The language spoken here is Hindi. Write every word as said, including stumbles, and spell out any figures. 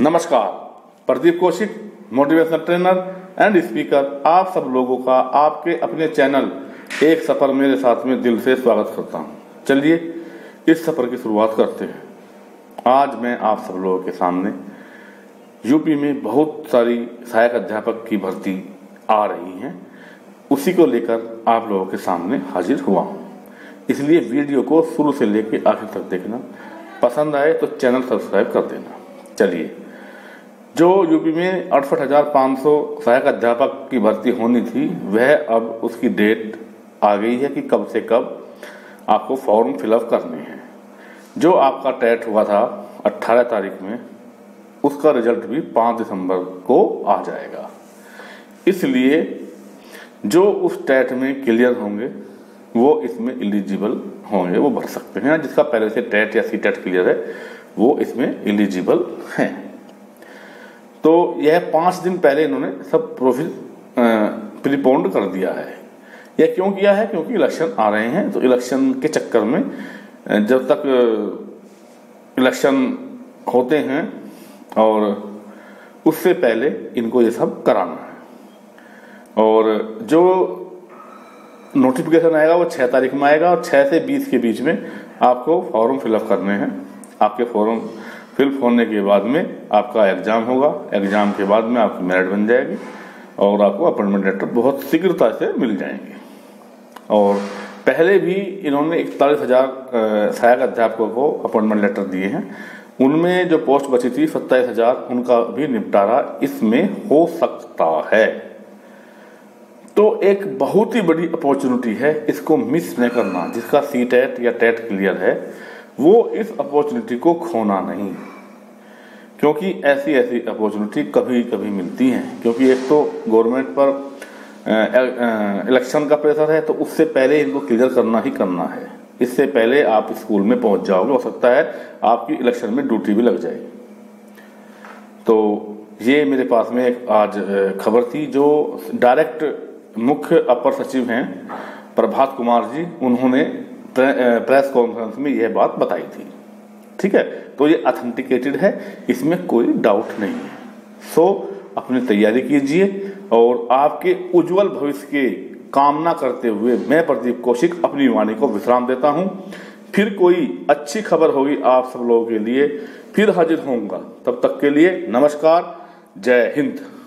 नमस्कार, Pradeep Kaushik, motivational trainer and speaker, आप सब लोगों का आपके अपने चैनल एक सफर मेरे साथ में दिल से स्वागत करता हूं। चलिए इस सफर की शुरुआत करते हैं। आज मैं आप सब लोगों के सामने यूपी में बहुत सारी सहायक अध्यापक की भर्ती आ रही हैं, उसी को लेकर आप लोगों के सामने हाजिर हुआ हूं। इसलिए वीडियो को शुरू से लेकर आखिर तक देखना, पसंद आए तो चैनल सब्सक्राइब कर देना। चलिए, जो यूपी में अड़सठ हजार पाँच सौ सहायक अध्यापक की भर्ती होनी थी, वह अब उसकी डेट आ गई है कि कब से कब आपको फॉर्म फिलअप करने हैं। जो आपका टेट हुआ था अट्ठारह तारीख में, उसका रिजल्ट भी पाँच दिसंबर को आ जाएगा। इसलिए जो उस टेट में क्लियर होंगे वो इसमें एलिजिबल होंगे, वो भर सकते हैं। जिसका पहले से टेट या सी टेट क्लियर है वो इसमें एलिजिबल हैं। तो यह पाँच दिन पहले इन्होंने सब प्रोफिल प्रीपोन्ड कर दिया है। यह क्यों किया है? क्योंकि इलेक्शन आ रहे हैं, तो इलेक्शन के चक्कर में जब तक इलेक्शन होते हैं और उससे पहले इनको ये सब कराना है। और जो नोटिफिकेशन आएगा वो छः तारीख में आएगा और छः से बीस के बीच में आपको फॉर्म फिलअप करने हैं। आपके फॉर्म फिल होने के बाद में आपका एग्ज़ाम होगा। एग्ज़ाम के बाद में आपकी मेरिट बन जाएगी और आपको अपॉइंटमेंट लेटर बहुत शीघ्रता से मिल जाएंगे। और पहले भी इन्होंने इकतालीस हजार सहायक अध्यापकों को अपॉइंटमेंट लेटर दिए हैं। उनमें जो पोस्ट बची थी सत्ताईस हजार, उनका भी निपटारा इसमें हो सकता है। तो एक बहुत ही बड़ी अपॉर्चुनिटी है, इसको मिस नहीं करना। जिसका सी टेट या टेट क्लियर है वो इस अपॉर्चुनिटी को खोना नहीं, क्योंकि ऐसी ऐसी अपॉर्चुनिटी कभी कभी मिलती हैं। क्योंकि एक तो गवर्नमेंट पर इलेक्शन का प्रेशर है, तो उससे पहले इनको क्लियर करना ही करना है। इससे पहले आप स्कूल में पहुंच जाओगे, हो सकता है आपकी इलेक्शन में ड्यूटी भी लग जाए। तो ये मेरे पास में एक आज खबर थी। जो डायरेक्ट मुख्य अपर सचिव हैं प्रभात कुमार जी, उन्होंने प्रेस कॉन्फ्रेंस में यह बात बताई थी। ठीक है, तो ये ऑथेंटिकेटेड है, इसमें कोई डाउट नहीं है। सो अपनी तैयारी कीजिए और आपके उज्जवल भविष्य की कामना करते हुए मैं प्रदीप कौशिक अपनी वाणी को विश्राम देता हूं। फिर कोई अच्छी खबर होगी आप सब लोगों के लिए फिर हाजिर होऊंगा। तब तक के लिए नमस्कार, जय हिंद।